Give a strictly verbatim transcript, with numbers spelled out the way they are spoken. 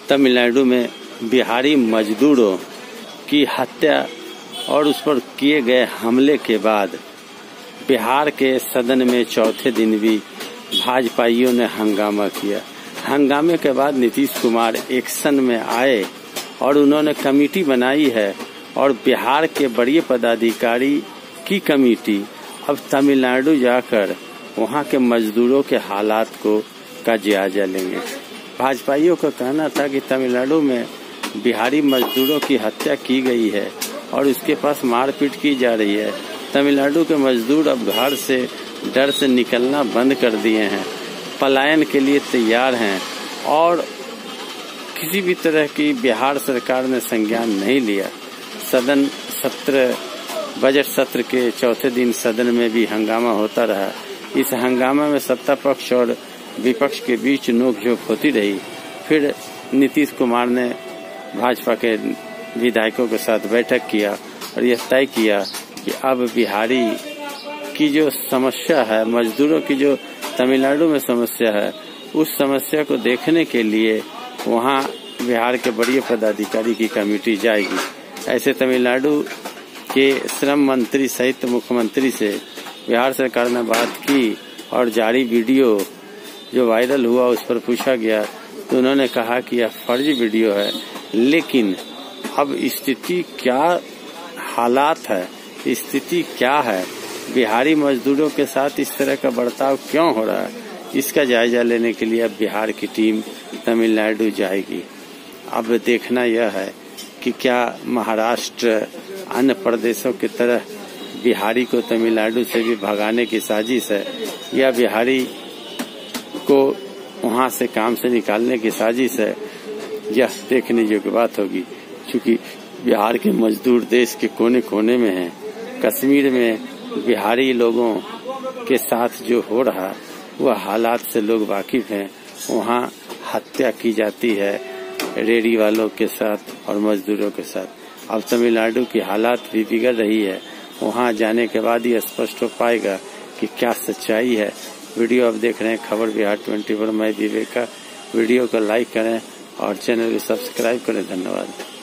तमिलनाडु में बिहारी मजदूरों की हत्या और उस पर किए गए हमले के बाद बिहार के सदन में चौथे दिन भी भाजपाइयों ने हंगामा किया। हंगामे के बाद नीतीश कुमार एक्शन में आए और उन्होंने कमेटी बनाई है और बिहार के बड़े पदाधिकारी की कमेटी अब तमिलनाडु जाकर वहां के मजदूरों के हालात को का जायजा लेंगे। भाजपाइयों का कहना था कि तमिलनाडु में बिहारी मजदूरों की हत्या की गई है और उसके पास मारपीट की जा रही है। तमिलनाडु के मजदूर अब घर से डर से निकलना बंद कर दिए हैं, पलायन के लिए तैयार हैं और किसी भी तरह की बिहार सरकार ने संज्ञान नहीं लिया। सदन सत्र बजट सत्र के चौथे दिन सदन में भी हंगामा होता रहा। इस हंगामा में सत्ता पक्ष और विपक्ष के बीच नोकझोंक होती रही। फिर नीतीश कुमार ने भाजपा के विधायकों के साथ बैठक किया और यह तय किया कि अब बिहारी की जो समस्या है, मजदूरों की जो तमिलनाडु में समस्या है, उस समस्या को देखने के लिए वहां बिहार के बड़े पदाधिकारी की कमेटी जाएगी। ऐसे तमिलनाडु के श्रम मंत्री सहित मुख्यमंत्री से बिहार सरकार ने बात की और जारी वीडियो जो वायरल हुआ उस पर पूछा गया तो उन्होंने कहा कि यह फर्जी वीडियो है, लेकिन अब स्थिति क्या हालात है, स्थिति क्या है, बिहारी मजदूरों के साथ इस तरह का बर्ताव क्यों हो रहा है, इसका जायजा लेने के लिए अब बिहार की टीम तमिलनाडु जाएगी। अब देखना यह है कि क्या महाराष्ट्र अन्य प्रदेशों की तरह बिहारी को तमिलनाडु से भी भगाने की साजिश है या बिहारी को वहां से काम से निकालने की साजिश है। यह देखने योग्य बात होगी, क्योंकि बिहार के मजदूर देश के कोने कोने में हैं। कश्मीर में बिहारी लोगों के साथ जो हो रहा वह हालात से लोग वाकिफ हैं। वहां हत्या की जाती है रेडी वालों के साथ और मजदूरों के साथ। अब तमिलनाडु की हालात भी बिगड़ रही है। वहां जाने के बाद ही स्पष्ट हो पाएगा कि क्या सच्चाई है। वीडियो आप देख रहे हैं खबर बिहार ट्वेंटी फोर, मैं विवेक का। वीडियो को लाइक करें और चैनल को सब्सक्राइब करें। धन्यवाद।